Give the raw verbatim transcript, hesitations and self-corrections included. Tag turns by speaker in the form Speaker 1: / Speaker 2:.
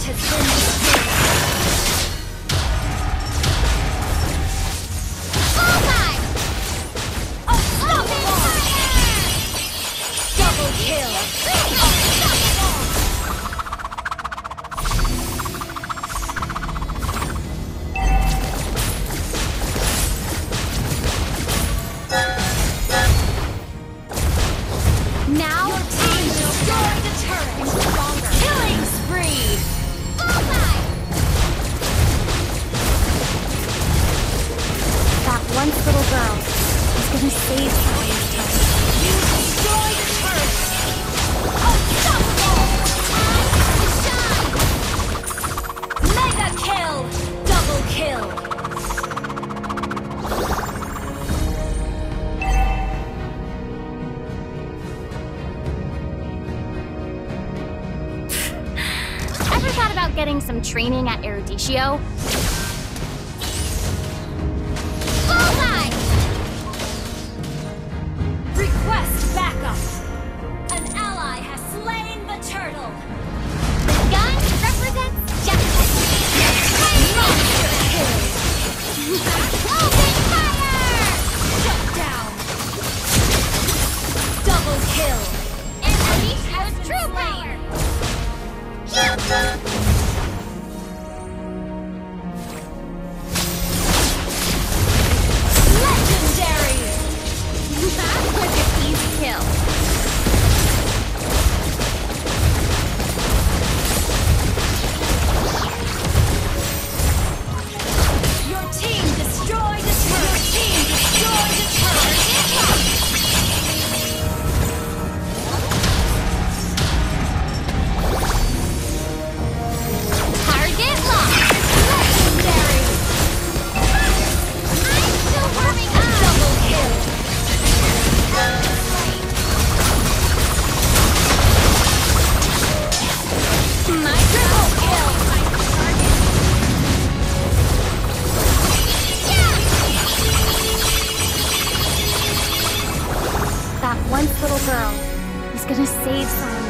Speaker 1: Turret has been destroyed. Bullseye! Unstoppable! Double kill! Now your team destroy the turret. Stronger. Killing spree. Bullseye. That once little girl is gonna save Science Time. You destroy the turret. Unstoppable. Time to shine. Mega kill. Double kill. Ever thought about getting some training at Eruditio? Bullseye! Request backup! An ally has slain the turtle! The gun represents justice! Monster kill! Open fire! Shut down! Double kill! Eruditio's true power! Legendary! That was an easy kill. Your team destroyed the turret. Your team destroyed the turret. Target locked! Legendary! I'm still warming up! Double kill! My triple kill! Yeah! That once little girl is gonna save someone.